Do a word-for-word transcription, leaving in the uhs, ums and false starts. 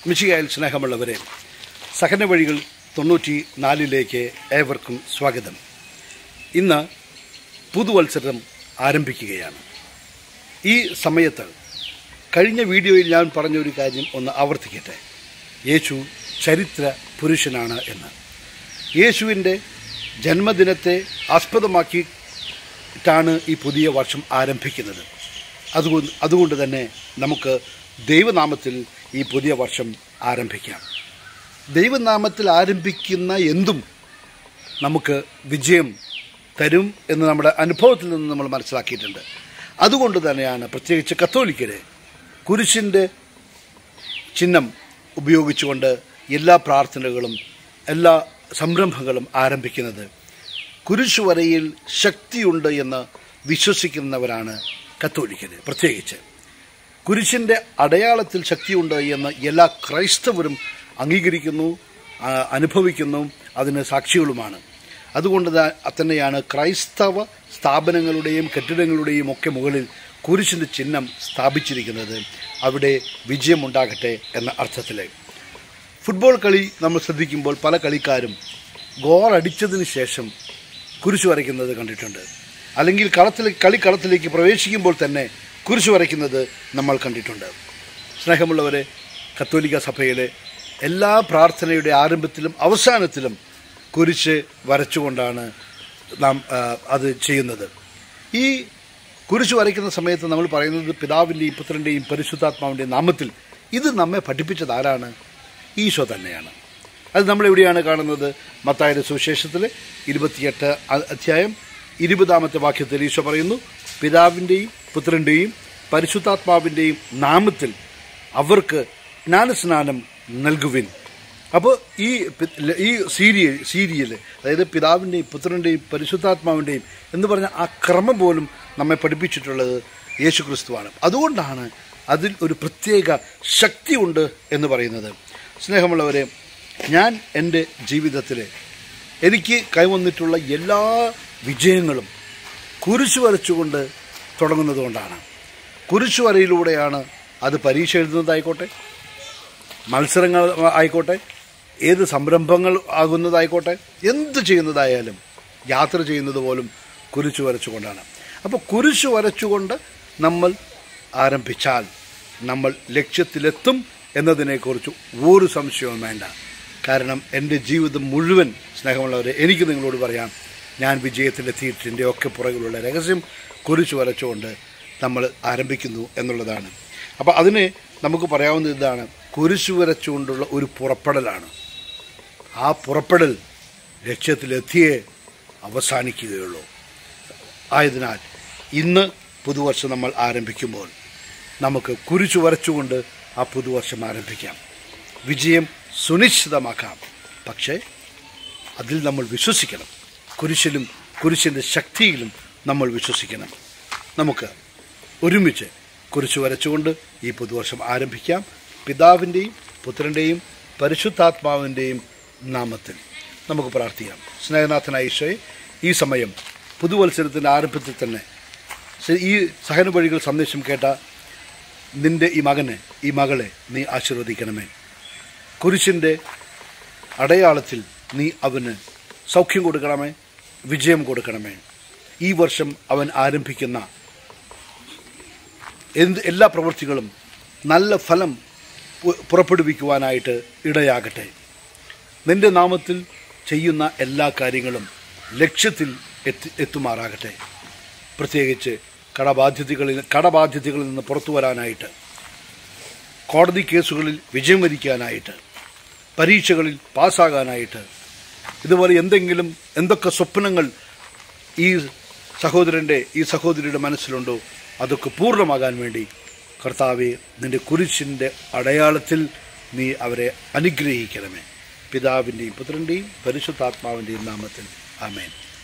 മിശിഹായിൽ സ്നേഹമുള്ളവരെ, സഹന വഴികൾ തൊണ്ണൂറ്റി നാലിലേക്ക് ഏവർക്കും സ്വാഗതം. ഇന്ന് പുതുവത്സരം ആരംഭിക്കുകയാണ്. ഈ സമയത്ത് കഴിഞ്ഞ വീഡിയോയിൽ ഞാൻ പറഞ്ഞൊരു കാര്യം ഒന്ന് ആവർത്തിക്കട്ടെ. യേശു ചരിത്ര പുരുഷനാണ് എന്ന്. യേശുവിൻ്റെ ജന്മദിനത്തെ ആസ്പദമാക്കിയിട്ടാണ് ഈ പുതിയ വർഷം ആരംഭിക്കുന്നത്. അതുകൊണ്ട് അതുകൊണ്ട് തന്നെ നമുക്ക് ദൈവനാമത്തിൽ ഈ പുതിയ വർഷം ആരംഭിക്കാം. ദൈവനാമത്തിൽ ആരംഭിക്കുന്ന എന്തും നമുക്ക് വിജയം തരും എന്ന് നമ്മുടെ അനുഭവത്തിൽ നിന്ന് നമ്മൾ മനസ്സിലാക്കിയിട്ടുണ്ട്. അതുകൊണ്ട് തന്നെയാണ് പ്രത്യേകിച്ച് കത്തോലിക്കരെ കുരിശിൻ്റെ ചിഹ്നം ഉപയോഗിച്ചുകൊണ്ട് എല്ലാ പ്രാർത്ഥനകളും എല്ലാ സംരംഭങ്ങളും ആരംഭിക്കുന്നത്. കുരിശുവരയിൽ ശക്തിയുണ്ട് എന്ന് വിശ്വസിക്കുന്നവരാണ് കത്തോലിക്കര്. പ്രത്യേകിച്ച് കുരിശിൻ്റെ അടയാളത്തിൽ ശക്തിയുണ്ട് എന്ന് എല്ലാ ക്രൈസ്തവരും അംഗീകരിക്കുന്നു, അനുഭവിക്കുന്നു, അതിന് സാക്ഷികളുമാണ്. അതുകൊണ്ട് തന്നെയാണ് ക്രൈസ്തവ സ്ഥാപനങ്ങളുടെയും കെട്ടിടങ്ങളുടെയും ഒക്കെ മുകളിൽ കുരിശിൻ്റെ ചിഹ്നം സ്ഥാപിച്ചിരിക്കുന്നത്. അവിടെ വിജയമുണ്ടാകട്ടെ എന്ന അർത്ഥത്തിൽ. ഫുട്ബോൾ കളി നമ്മൾ ശ്രദ്ധിക്കുമ്പോൾ പല കളിക്കാരും ഗോൾ അടിച്ചതിന് ശേഷം കുരിശ് വരയ്ക്കുന്നത് കണ്ടിട്ടുണ്ട്. അല്ലെങ്കിൽ കളത്തിൽ കളിക്കളത്തിലേക്ക് പ്രവേശിക്കുമ്പോൾ തന്നെ കുരിശ് വരയ്ക്കുന്നത് നമ്മൾ കണ്ടിട്ടുണ്ട്. സ്നേഹമുള്ളവരെ, കത്തോലിക്ക സഭയിലെ എല്ലാ പ്രാർത്ഥനയുടെ ആരംഭത്തിലും അവസാനത്തിലും കുരിശ് വരച്ചുകൊണ്ടാണ് നാം അത് ചെയ്യുന്നത്. ഈ കുരിശ് വരയ്ക്കുന്ന സമയത്ത് നമ്മൾ പറയുന്നത് പിതാവിൻ്റെയും പുത്രൻ്റെയും പരിശുദ്ധാത്മാവിൻ്റെയും നാമത്തിൽ. ഇത് നമ്മെ പഠിപ്പിച്ചത് ആരാണ്? ഈശോ തന്നെയാണ്. അത് നമ്മളെവിടെയാണ് കാണുന്നത്? മത്തായിയുടെ സുവിശേഷത്തിൽ ഇരുപത്തിയെട്ട് അധ്യായം ഇരുപതാമത്തെ വാക്യത്തിൽ ഈശോ പറയുന്നു, പിതാവിൻ്റെയും പുത്രൻ്റെയും പരിശുദ്ധാത്മാവിൻ്റെയും നാമത്തിൽ അവർക്ക് ജ്ഞാനസ്നാനം നൽകുവിൻ. അപ്പോൾ ഈ ഈ സീരിയൽ സീരിയൽ അതായത് പിതാവിൻ്റെയും പുത്രൻ്റെയും പരിശുദ്ധാത്മാവിൻ്റെയും എന്ന് പറഞ്ഞ ആ ക്രമം പോലും നമ്മെ പഠിപ്പിച്ചിട്ടുള്ളത് യേശു ക്രിസ്തുവാണ്. അതുകൊണ്ടാണ് അതിൽ ഒരു പ്രത്യേക ശക്തി ഉണ്ട് എന്ന് പറയുന്നത്. സ്നേഹമുള്ളവരെ, ഞാൻ എൻ്റെ ജീവിതത്തിൽ എനിക്ക് കൈവന്നിട്ടുള്ള എല്ലാ വിജയങ്ങളും കുരിശ് വരച്ചുകൊണ്ട് തുടങ്ങുന്നത് കൊണ്ടാണ്. കുരിശ് വരയിലൂടെയാണ് അത് പരീക്ഷ എഴുതുന്നതായിക്കോട്ടെ, മത്സരങ്ങൾ ആയിക്കോട്ടെ, ഏത് സംരംഭങ്ങൾ ആകുന്നതായിക്കോട്ടെ, എന്ത് ചെയ്യുന്നതായാലും യാത്ര ചെയ്യുന്നത് പോലും കുരിശ് വരച്ചുകൊണ്ടാണ്. അപ്പോൾ കുരിശ് വരച്ചുകൊണ്ട് നമ്മൾ ആരംഭിച്ചാൽ നമ്മൾ ലക്ഷ്യത്തിലെത്തും എന്നതിനെക്കുറിച്ച് ഒരു സംശയവും വേണ്ട. കാരണം എൻ്റെ ജീവിതം മുഴുവൻ, സ്നേഹമുള്ളവരെ, എനിക്ക് നിങ്ങളോട് പറയാം, ഞാൻ വിജയത്തിലെത്തിയിട്ടിൻ്റെ ഒക്കെ പുറകിലുള്ള രഹസ്യം കുരിശ് വരച്ചുകൊണ്ട് നമ്മൾ ആരംഭിക്കുന്നു എന്നുള്ളതാണ്. അപ്പോൾ അതിന് നമുക്ക് പറയാവുന്ന ഇതാണ്, കുരിശ് വരച്ചുകൊണ്ടുള്ള ഒരു പുറപ്പെടലാണ്. ആ പുറപ്പെടൽ ലക്ഷ്യത്തിലെത്തിയേ അവസാനിക്കുകയുള്ളൂ. ആയതിനാൽ ഇന്ന് പുതുവർഷം നമ്മൾ ആരംഭിക്കുമ്പോൾ നമുക്ക് കുരിശ് വരച്ചുകൊണ്ട് ആ പുതുവർഷം ആരംഭിക്കാം. വിജയം സുനിശ്ചിതമാക്കാം. പക്ഷേ അതിൽ നമ്മൾ വിശ്വസിക്കണം. കുരിശിലും കുരിശിൻ്റെ ശക്തിയിലും നമ്മൾ വിശ്വസിക്കണം. നമുക്ക് ഒരുമിച്ച് കുരിശ് വരച്ചുകൊണ്ട് ഈ പുതുവർഷം ആരംഭിക്കാം. പിതാവിൻ്റെയും പുത്രൻ്റെയും പരിശുദ്ധാത്മാവിൻ്റെയും നാമത്തിൽ നമുക്ക് പ്രാർത്ഥിക്കാം. സ്നേഹനാഥനായ ഈശോയെ, ഈ സമയം പുതുവത്സരത്തിൻ്റെ ആരംഭത്തിൽ തന്നെ ഈ സഹന വഴികൾ സന്ദേശം കേട്ട നിൻ്റെ ഈ മകനെ ഈ മകളെ നീ ആശീർവദിക്കണമേ. കുരിശിൻ്റെ അടയാളത്തിൽ നീ അവന് സൗഖ്യം കൊടുക്കണമേ, വിജയം കൊടുക്കണമേ. ഈ വർഷം അവൻ ആരംഭിക്കുന്ന എന്ത് എല്ലാ പ്രവൃത്തികളും നല്ല ഫലം പുറപ്പെടുവിക്കുവാനായിട്ട് ഇടയാകട്ടെ. നിൻ്റെ നാമത്തിൽ ചെയ്യുന്ന എല്ലാ കാര്യങ്ങളും ലക്ഷ്യത്തിൽ എത്തി എത്തുമാറാകട്ടെ. പ്രത്യേകിച്ച് കടബാധ്യതകളിൽ കടബാധ്യതകളിൽ നിന്ന് പുറത്തു വരാനായിട്ട്, കോടതി കേസുകളിൽ വിജയം വരിക്കാനായിട്ട്, പരീക്ഷകളിൽ പാസ്സാകാനായിട്ട്, ഇതുപോലെ എന്തെങ്കിലും എന്തൊക്കെ സ്വപ്നങ്ങൾ ഈ സഹോദരൻ്റെ ഈ സഹോദരിയുടെ മനസ്സിലുണ്ടോ അതൊക്കെ പൂർണ്ണമാകാൻ വേണ്ടി കർത്താവേ, നിൻ്റെ കുരിശിൻ്റെ അടയാളത്തിൽ നീ അവരെ അനുഗ്രഹിക്കണമേ. പിതാവിൻ്റെയും പുത്രൻ്റെയും പരിശുദ്ധാത്മാവിൻ്റെയും നാമത്തിൽ ആമേൻ.